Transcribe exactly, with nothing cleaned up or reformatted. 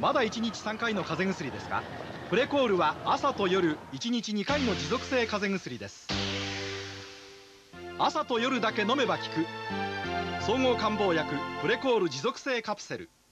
まだいちにちさんかいの風邪薬ですか？プレコールは朝と夜いちにちにかいの持続性風邪薬です。朝と夜だけ飲めば効く総合感冒薬プレコール持続性カプセル。